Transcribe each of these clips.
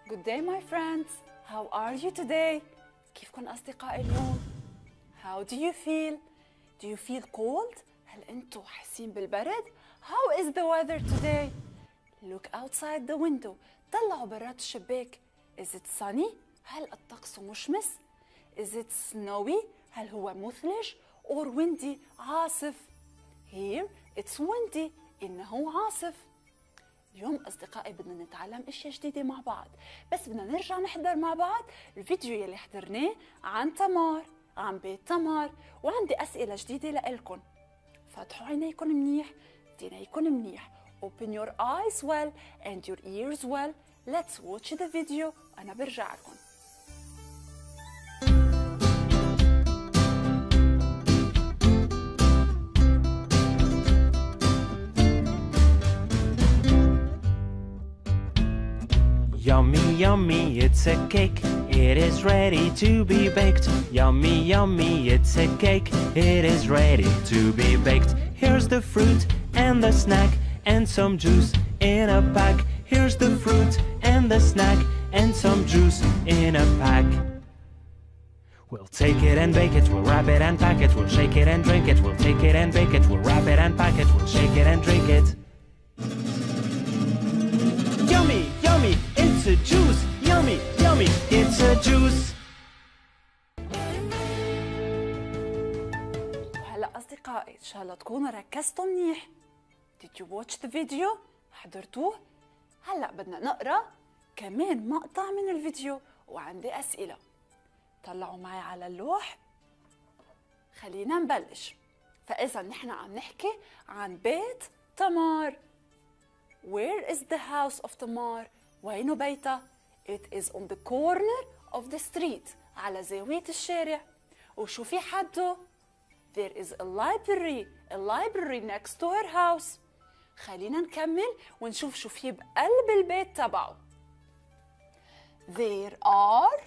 Good day my friends. How are you today? كيفكن أصدقائي اليوم؟ How do you feel? Do you feel cold? هل أنتوا حاسين بالبرد؟ How is the weather today? Look outside the window. طلعوا برات الشباك. Is it sunny? هل الطقس مشمس؟ Is it snowy? هل هو مثلج؟ Or windy? عاصف. Here it's windy. إنه عاصف. اليوم أصدقائي بدنا نتعلم أشياء جديدة مع بعض، بس بدنا نرجع نحضر مع بعض الفيديو يلي حضرناه عن تمار، عن بيت تمار، وعندي أسئلة جديدة لإلكن. فتحوا عينيكم منيح، دينيكم منيح. Open your eyes well and your ears well. Let's watch the video. أنا برجع لكم. Yummy, yummy, it's a cake. It is ready to be baked. Yummy, yummy, it's a cake. It is ready to be baked. Here's the fruit and the snack and some juice in a pack. Here's the fruit and the snack and some juice in a pack. We'll take it and bake it, we'll wrap it and pack it, we'll shake it and drink it, we'll take it and bake it, we'll wrap it and pack it, we'll shake it and drink it. Yummy, yummy, it's a juice. Yummy, yummy, it's a juice. وهلا أصدقائي إن شاء الله تكونوا ركزتوا منيح. Did you watch the video؟ حضرتوه؟ هلا بدنا نقرأ كمان مقطع من الفيديو وعندي أسئلة. طلعوا معي على اللوح. خلينا نبلش. فإذا نحن عم نحكي عن بيت تمار. Where is the house of Tamar? وينه بيتها؟ It is on the corner of the street. على زاوية الشارع. وشو في حده؟ There is a library next to her house. خلينا نكمل ونشوف شو في بقلب البيت تبعه. There are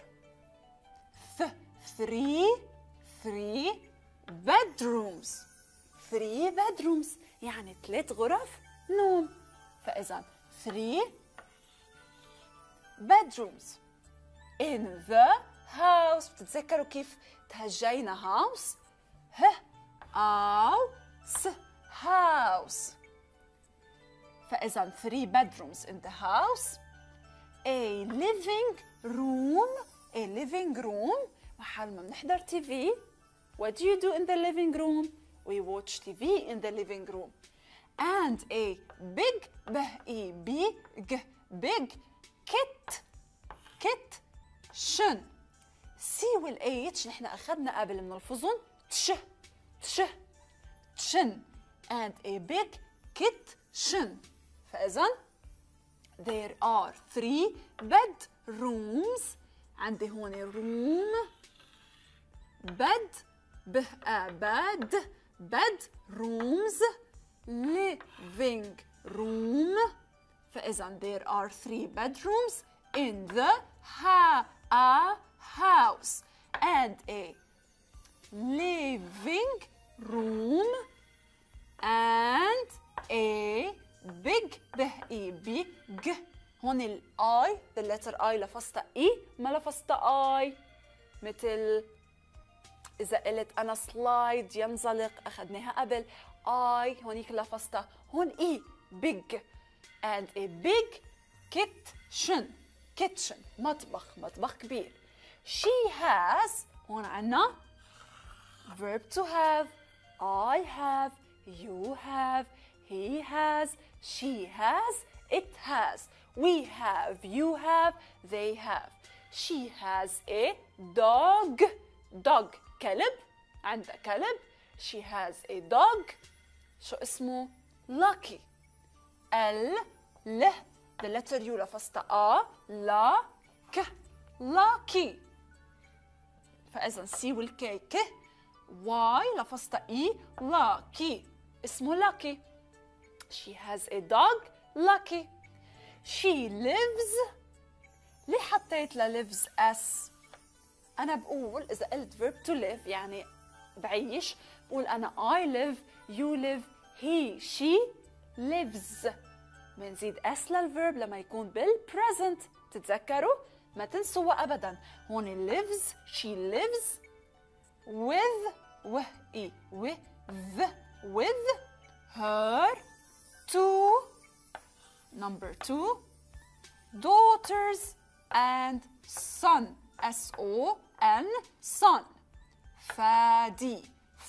three bedrooms. 3 bedrooms يعني 3 غرف نوم. فإذا 3 bedrooms in the house. بتتذكروا كيف تهجينا house؟ house. فإذا 3 bedrooms in the house. A living room محل ما بنحضر TV. What do you do in the living room? We watch TV in the living room. And a big kitchen. C وال H نحن أخذنا قبل بنلفظهم تشن. And a big kitchen. فإذا there are 3 bedrooms. عندي هون room bedrooms living room. فإذا there are 3 bedrooms in the house and a living room and a big هون ال I the letter I لفظتها E ما لفظتها I. مثل إذا قلت أنا سلايد ينزلق أخذناها قبل I هونيك لفظتها. هون E big and a big kitchen مطبخ كبير. She has هون عنا verb to have. I have, you have, he has, she has, it has. We have, you have, they have. She has a dog كلب. عندها كلب. She has a dog. شو اسمه؟ Lucky. the letter U لفظتها لا ك lucky. فإذا C والكي ك. Y لفظتها E lucky. اسمه lucky. She has a dog lucky. She lives. ليه حطيت lives S؟ أنا بقول إذا قلت verb to live يعني بعيش، بقول أنا I live, you live, he, she lives. بنزيد S للverb لما يكون بالpresent. تتذكروا؟ ما تنسوا أبداً. هون lives she lives with with her two number 2 daughters and son S-O-N son فادي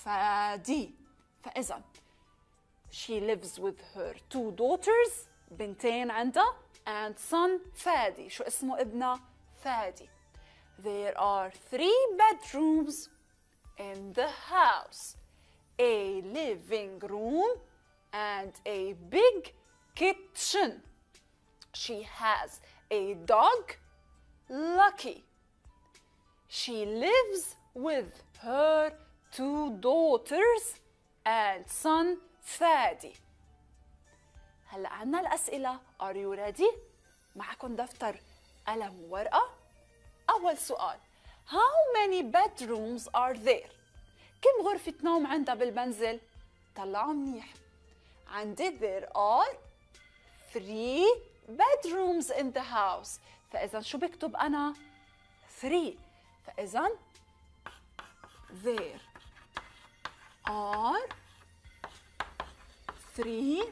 فإذا she lives with her 2 daughters بنتين عندها and son فادي. شو اسمه ابنها؟ فادي. There are 3 bedrooms in the house, a living room and a big kitchen. She has a dog, Lucky. She lives with her 2 daughters and son فادي. هلا عنا الأسئلة. Are you ready؟ معكم دفتر قلم وورقة. أول سؤال How many bedrooms are there؟ كم غرفة نوم عندها بالمنزل؟ طلعوا منيح. عندي there are 3 bedrooms in the house. فإذا شو بكتب أنا؟ 3. فإذا there are 3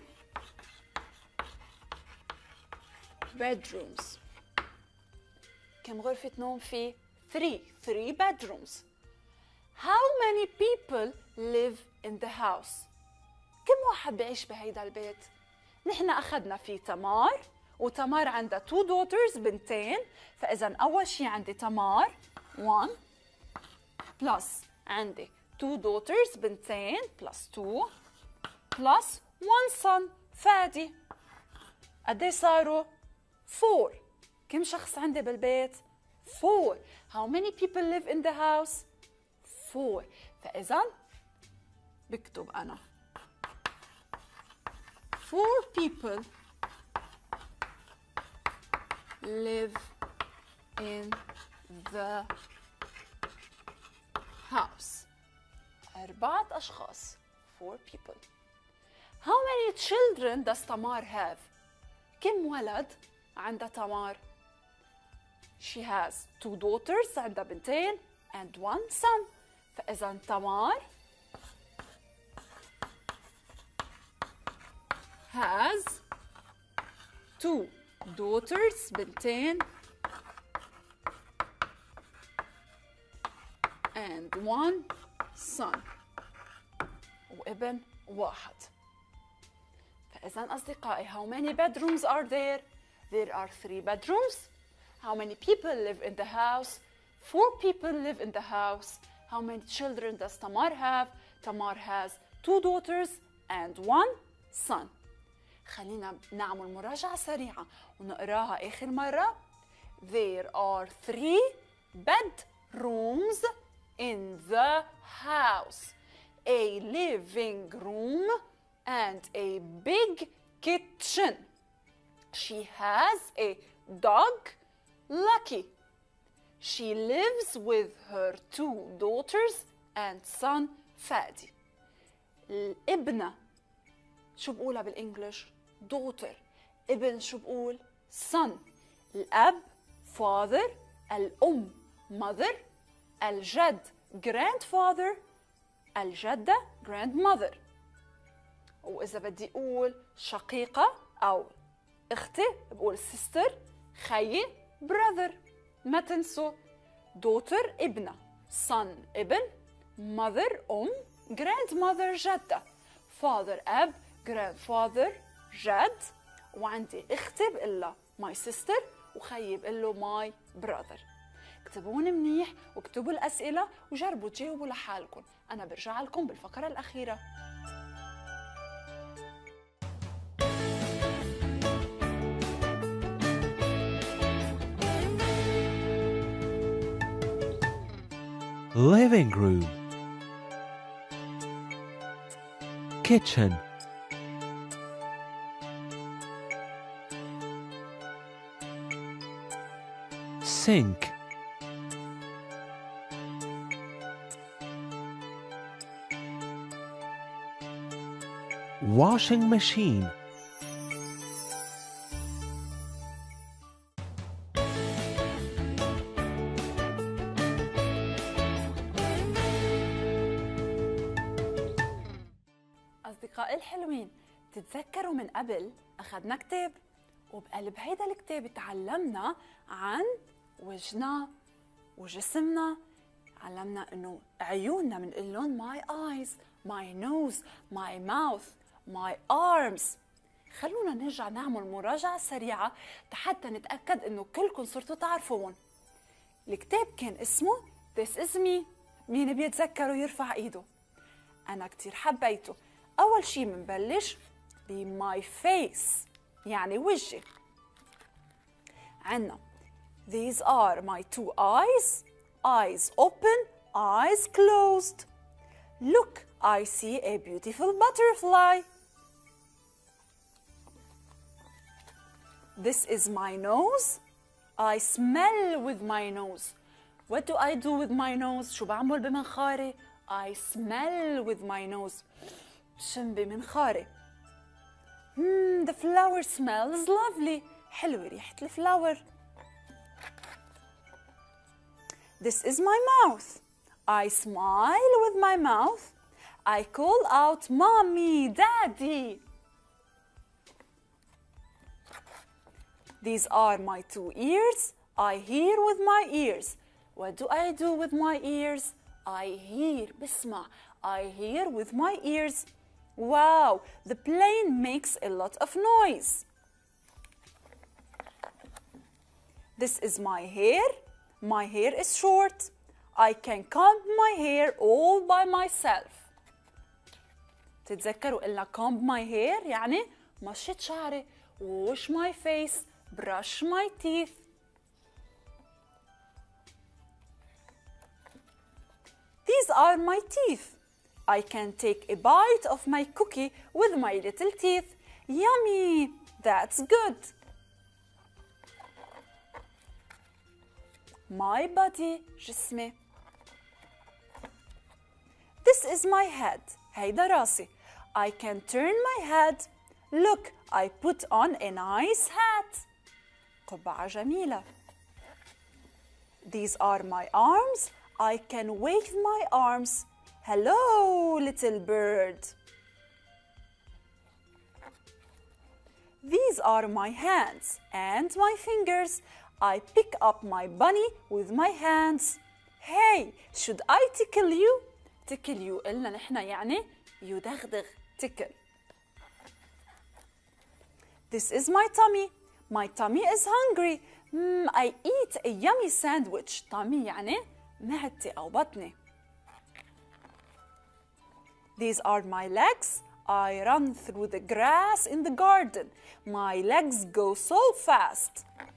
bedrooms. كم غرفة نوم في؟ 3 bedrooms. How many people live in the house؟ كم واحد بعيش بهيدا البيت؟ نحن أخذنا في تمار، وتمار عندها 2 daughters بنتين. فإذا أول شي عندي تمار 1 بلس عندي 2 daughters بنتين بلس 2 بلس 1 son فادي. قدي صاروا؟ 4. كم شخص عندي بالبيت؟ 4. How many people live in the house؟ 4. فإذا بكتب أنا 4 people live in the house. 4 أشخاص. 4 people. How many children does Tamar have؟ كم ولد عندها تمار؟ She has 2 daughters عندها بنتين and 1 son. فإذا تمار has 2 daughters بنتين and 1 son وابن واحد. فإذا أصدقائي how many bedrooms are there؟ There are 3 bedrooms. How many people live in the house؟ 4 people live in the house. How many children does Tamar have؟ Tamar has 2 daughters and 1 son. خلينا نعمل مراجعة سريعة ونقراها آخر مرة. There are 3 bedrooms in the house, a living room and a big kitchen. She has a dog, Lucky. She lives with her 2 daughters and son فادي. الابنة شو بقولها بالإنجليش؟ daughter. ابن شو بقول؟ son. الأب father. الأم mother. الجد grandfather. الجدة grandmother. وإذا بدي أقول شقيقة أو أختي بقول sister. خيي brother. ما تنسوا daughter ابنة، son ابن، mother أم، grandmother جدة، father أب، grandfather جد، وعندي اختي بقول لها my sister وخيي بقول له my brother. اكتبون منيح واكتبوا الأسئلة وجربوا تجاوبوا لحالكم. أنا برجع لكم بالفقرة الأخيرة. Living room, kitchen, sink, washing machine, أصدقائي الحلوين، تتذكروا من قبل أخذنا كتاب، وبقلب هيدا الكتاب تعلمنا عن وجهنا وجسمنا. علمنا إنه عيوننا بنقول لهم my eyes, my nose, my mouth, my arms. خلونا نرجع نعمل مراجعة سريعة حتى نتأكد إنه كلكم صرتوا تعرفوهم. الكتاب كان اسمه This is me. مين بيتذكروا يرفع إيده؟ أنا كتير حبيته. أول شي منبلش ب my face يعني وجهي. عنا These are my two eyes. Eyes open, eyes closed. Look, I see a beautiful butterfly. This is my nose. I smell with my nose. What do I do with my nose? شو بعمل بمنخاري؟ I smell with my nose. بشم بمنخاري. The flower smells lovely. حلوة ريحة الفلاور. This is my mouth. I smile with my mouth. I call out mommy, daddy. These are my two ears. I hear with my ears. What do I do with my ears? I hear. بسمع. I hear with my ears. Wow, the plane makes a lot of noise. This is my hair. My hair is short. I can comb my hair all by myself. تتذكروا قلنا comb my hair يعني مشط شعري. Wash my face. Brush my teeth. These are my teeth. I can take a bite of my cookie with my little teeth. Yummy! That's good. My body, جسمي. This is my head. هيدا راسي. I can turn my head. Look, I put on a nice hat. قبعة جميلة. These are my arms. I can wave my arms. Hello, little bird. These are my hands and my fingers. I pick up my bunny with my hands. Hey, should I tickle you? Tickle you قلنا نحن يعني يدغدغ tickle. This is my tummy. My tummy is hungry. I eat a yummy sandwich. tummy يعني معدتي أو بطني. These are my legs. I run through the grass in the garden. My legs go so fast.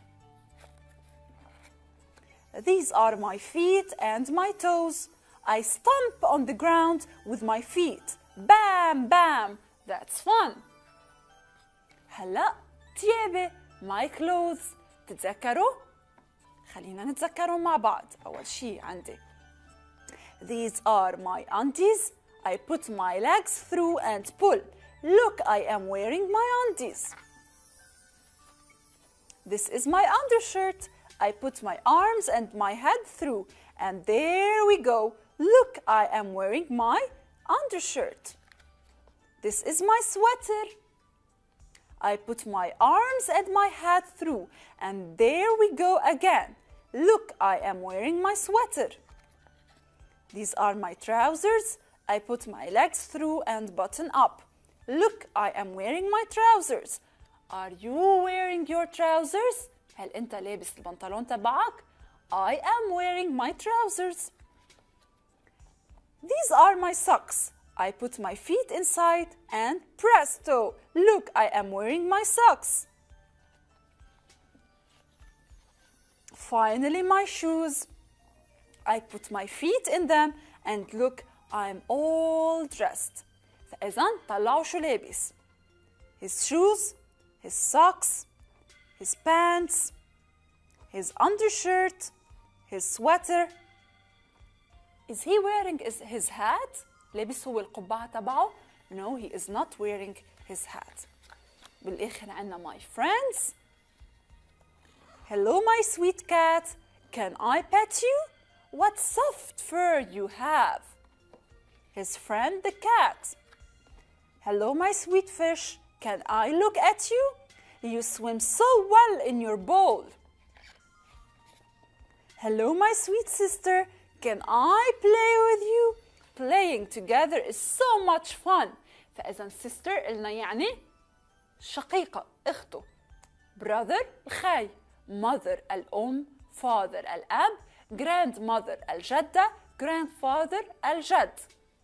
These are my feet and my toes. I stomp on the ground with my feet. Bam, bam. That's fun. هلا تيابي my clothes. تتذكروا؟ خلينا نتذكروا مع بعض. أول شي عندي These are my undies. I put my legs through and pull. Look, I am wearing my undies. This is my undershirt. I put my arms and my head through. And there we go. Look, I am wearing my undershirt. This is my sweater. I put my arms and my head through. And there we go again. Look, I am wearing my sweater. These are my trousers. I put my legs through and button up. Look, I am wearing my trousers. Are you wearing your trousers? هل أنت لابس البنطلون تبعك؟ I am wearing my trousers. These are my socks. I put my feet inside and presto! Look, I am wearing my socks. Finally, my shoes. I put my feet in them and look, I'm all dressed. فإذا طلعوا شو لابس. His shoes, his socks, his pants, his undershirt, his sweater. Is he wearing his hat? لابس هو القبعة تبعه؟ No, he is not wearing his hat. بالآخر عنا my friends. Hello, my sweet cat. Can I pet you? What soft fur you have. His friend the cat. Hello, my sweet fish. Can I look at you? You swim so well in your bowl. Hello, my sweet sister. Can I play with you? Playing together is so much fun. فإذا sister قلنا يعني شقيقة، أخته. brother الخاي، mother الأم، father الأب، grandmother الجدة، grandfather الجد.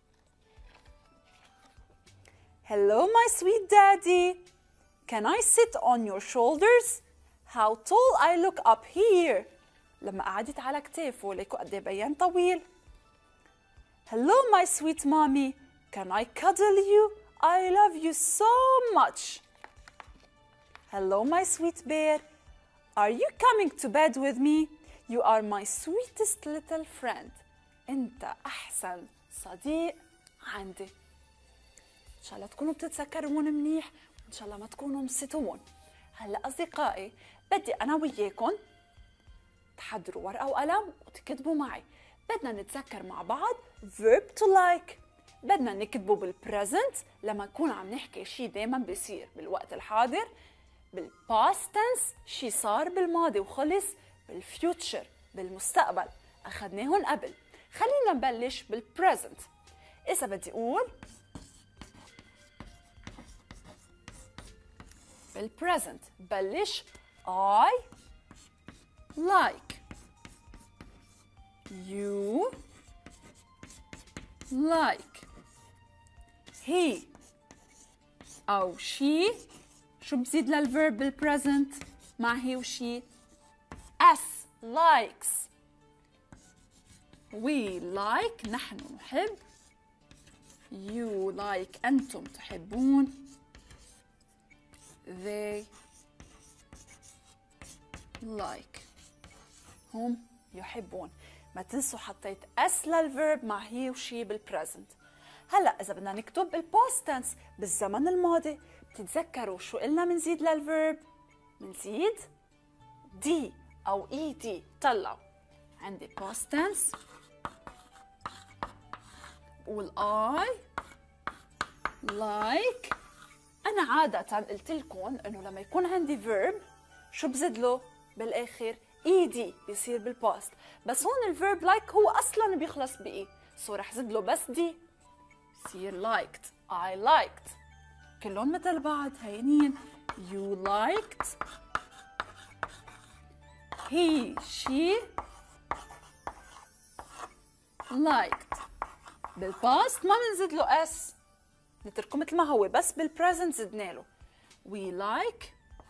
Hello, my sweet daddy. Can I sit on your shoulders? How tall I look up here. لما قعدت على كتافه ليكو قد بين طويل. Hello, my sweet mommy. Can I cuddle you? I love you so much. Hello, my sweet bear. Are you coming to bed with me? You are my sweetest little friend. أنت أحسن صديق عندي. إن شاء الله تكونوا بتتذكرون منيح وإن شاء الله ما تكونوا نسيتوهم. هلا أصدقائي بدي أنا وياكم تحضروا ورقة وقلم وتكتبوا معي. بدنا نتذكر مع بعض verb to like. بدنا نكتبه بالpresent لما نكون عم نحكي شيء دايما بيصير بالوقت الحاضر، بالpast tense شيء صار بالماضي وخلص، بالfuture بالمستقبل أخذناهن قبل. خلينا نبلش بالpresent. إذا بدي أقول بالpresent بلش I like. You like. He أو she شو بزيد للverb بالpresent مع he و she؟ us likes. We like نحن نحب. You like أنتم تحبون. They like هم يحبون. ما تنسوا حطيت اس للverb مع هي وشي بالpresent. هلا اذا بدنا نكتب بالpast tense بالزمن الماضي بتتذكروا شو قلنا منزيد للverb؟ منزيد دي او اي دي. طلعوا عندي past tense بقول I like. أنا عادة قلت لكم إنه لما يكون عندي verb شو بزيد له بالآخر؟ إيدي بيصير بالباست، بس هون الverb like هو أصلاً بيخلص بإي، سو رح زيد له بس دي بصير liked. I liked. كلهم مثل بعض هينين. You liked. He she liked. بالباست ما بنزيد له اس، نتركه مثل ما هو، بس بالpresent زدنا له. We like.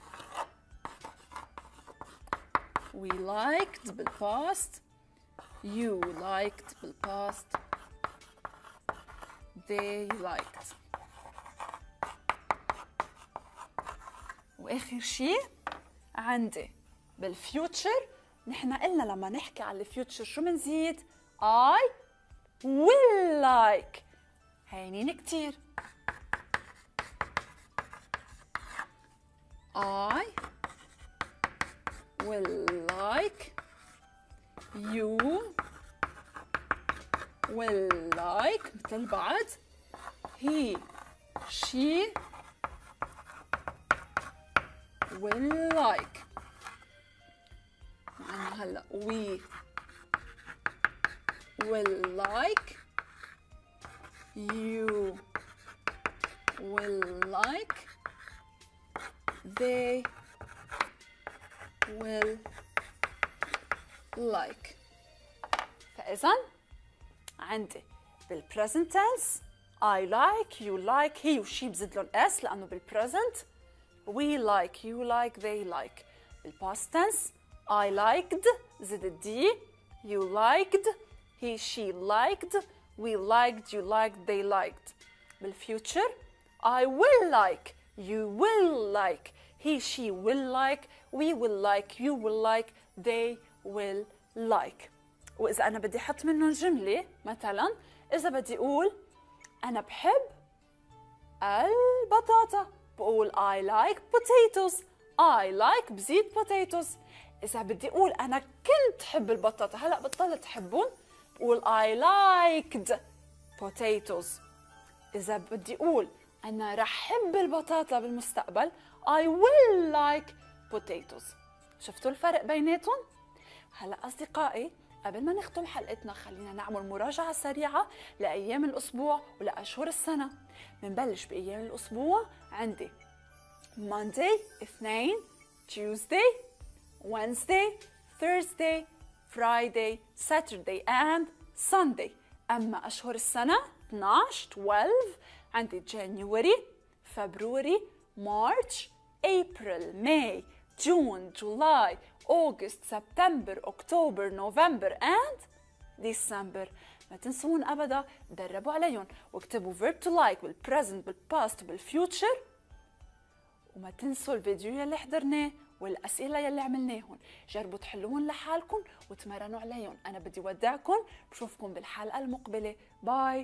We liked بالpast. You liked بالpast. They liked. وآخر شي عندي بالfuture. نحن قلنا لما نحكي على الفيوتشر شو منزيد؟ I will like. هينين كتير. I will like. You will like مثل بعض. He she will like. معنا هلا we will like. You will like. They will like. فإذا عندي بالpresent tense I like, you like, he وشي بزيد لهم اس لأنه بالpresent. We like, you like, they like. بالpast tense I liked زدت دي. You liked. He she liked. We liked, you liked, they liked. بالfuture I will like, you will like, he she will like, we will like, you will like, they will like. وإذا أنا بدي أحط منهم جملة مثلا إذا بدي أقول أنا بحب البطاطا بقول I like potatoes. I like بزيد potatoes. إذا بدي أقول أنا كنت حب البطاطا هلأ بطلت حبهم بقول I liked potatoes. إذا بدي أقول أنا رح أحب البطاطا بالمستقبل. I will like potatoes. شفتوا الفرق بيناتهم؟ هلأ أصدقائي، قبل ما نختم حلقتنا خلينا نعمل مراجعة سريعة لأيام الأسبوع ولأشهر السنة. منبلش بأيام الأسبوع. عندي Monday اثنين، Tuesday, Wednesday, Thursday, Friday, Saturday and Sunday. أما أشهر السنة 12 عندي January, February, March, April, May, June, July, August, September, October, November and December. ما تنسون أبدا دربوا عليهم واكتبوا verb to like بالpresent بالpast وبالfuture. وما تنسوا الفيديو يلي حضرناه والأسئلة يلي عملناهن، جربوا تحلوهم لحالكم وتمرنوا عليهم. أنا بدي ودعكم، بشوفكم بالحلقة المقبلة. باي.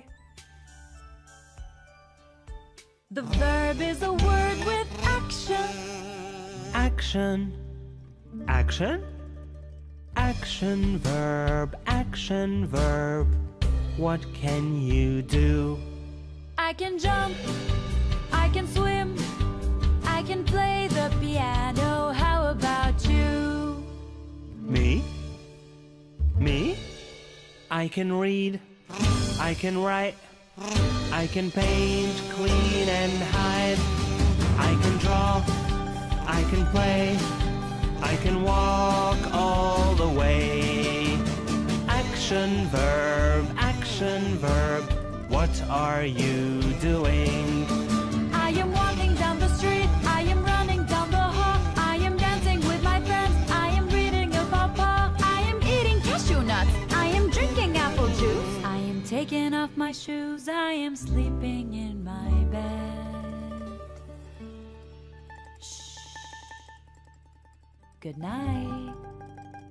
The verb is a word with action. Action. Action. Action verb. Action verb. What can you do? I can jump, I can swim, I can play the piano. How about you? Me? Me? I can read. I can write. I can paint, clean and hide. I can draw. I can play. I can walk all the way. Action verb, action verb. What are you doing? I am walking down the street, I am running down the hall, I am dancing with my friends, I am reading about Paul, I am eating cashew nuts, I am drinking apple juice, I am taking off my shoes, I am sleeping in my bed. Shh. Good night.